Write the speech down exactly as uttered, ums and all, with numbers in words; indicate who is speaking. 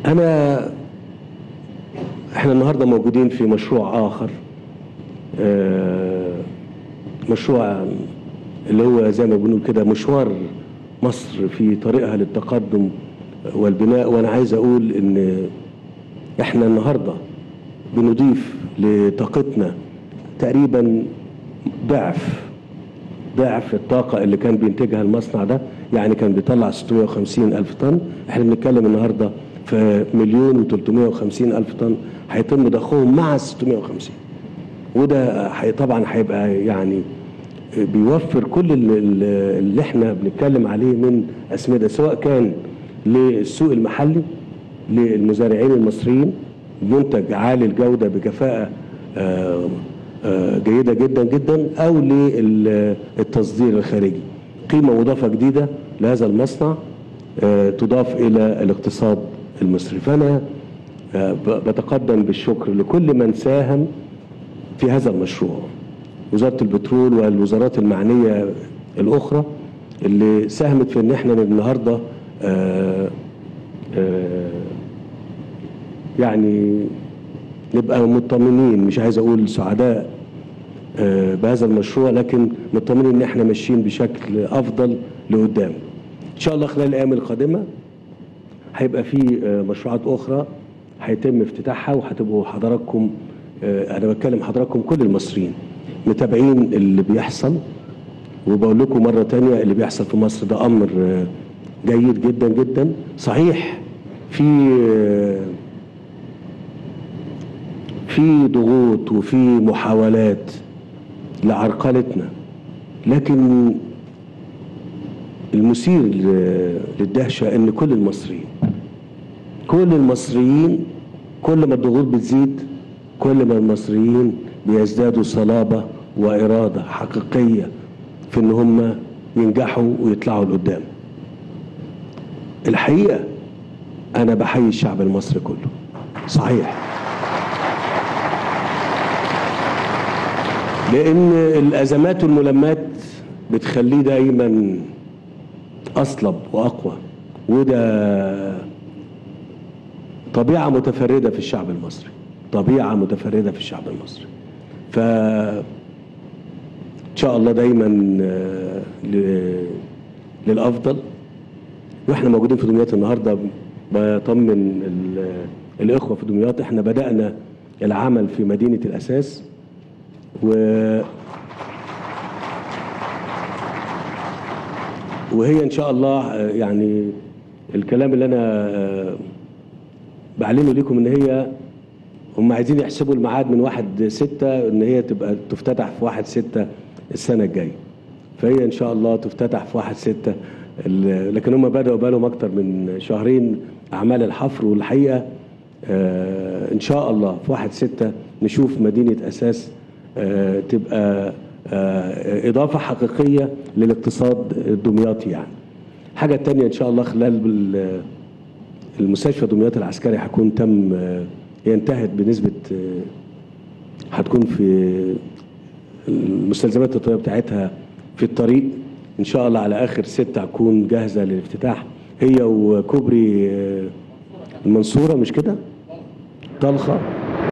Speaker 1: أنا إحنا النهاردة موجودين في مشروع آخر، مشروع اللي هو زي ما بنقول كده مشوار مصر في طريقها للتقدم والبناء. وأنا عايز أقول إن إحنا النهاردة بنضيف لطاقتنا تقريبا ضعف ضعف الطاقة اللي كان بينتجها المصنع ده. يعني كان بيطلع ستمائة وخمسين ألف طن، احنا بنتكلم النهاردة في مليون وثلاثمائة وخمسين ألف طن هيتم ضخهم مع ستمائة وخمسين. وده طبعا هيبقى يعني بيوفر كل اللي احنا بنتكلم عليه من أسمدة، سواء كان للسوق المحلي للمزارعين المصريين، منتج عالي الجودة بكفاءة آه جيدة جدا جدا، أو للتصدير الخارجي. قيمة مضافة جديدة لهذا المصنع تضاف إلى الاقتصاد المصري. فأنا بتقدم بالشكر لكل من ساهم في هذا المشروع، وزارة البترول والوزارات المعنية الأخرى اللي ساهمت في إن احنا النهاردة يعني نبقى مطمنين، مش عايز اقول سعداء بهذا المشروع، لكن مطمنين ان احنا ماشيين بشكل افضل لقدام. ان شاء الله خلال الايام القادمه هيبقى في مشروعات اخرى هيتم افتتاحها، وهتبقوا حضراتكم، انا بتكلم حضراتكم كل المصريين متابعين اللي بيحصل. وبقول لكم مره ثانيه اللي بيحصل في مصر ده امر جيد جدا جدا. صحيح في في ضغوط وفي محاولات لعرقلتنا، لكن المثير للدهشة ان كل المصريين كل المصريين كل ما الضغوط بتزيد كل ما المصريين بيزدادوا صلابة وإرادة حقيقية في ان هم ينجحوا ويطلعوا لقدام. الحقيقة انا بحيي الشعب المصري كله. صحيح، لأن الأزمات والملمات بتخليه دايما أصلب وأقوى، وده طبيعة متفردة في الشعب المصري، طبيعة متفردة في الشعب المصري. فإن شاء الله دايما للأفضل. وإحنا موجودين في دمياط النهاردة، بطمن الإخوة في دمياط، إحنا بدأنا العمل في مدينة الأساس، و وهي ان شاء الله يعني الكلام اللي انا بعلنه لكم ان هي هم عايزين يحسبوا الميعاد من واحد ستة ان هي تبقى تفتتح في واحد ستة السنه الجايه. فهي ان شاء الله تفتتح في واحد ستة، لكن هم بدأوا بقالهم اكتر من شهرين اعمال الحفر. والحقيقه ان شاء الله في واحد ستة نشوف مدينه اساس آه تبقى آه إضافة حقيقية للاقتصاد الدمياطي. يعني حاجة تانية إن شاء الله خلال المستشفى دمياط العسكري هتكون تم آه ينتهت بنسبة آه هتكون في المستلزمات الطبية بتاعتها في الطريق إن شاء الله على آخر ستة هتكون جاهزة للافتتاح، هي وكوبري آه المنصورة، مش كده؟ طلخة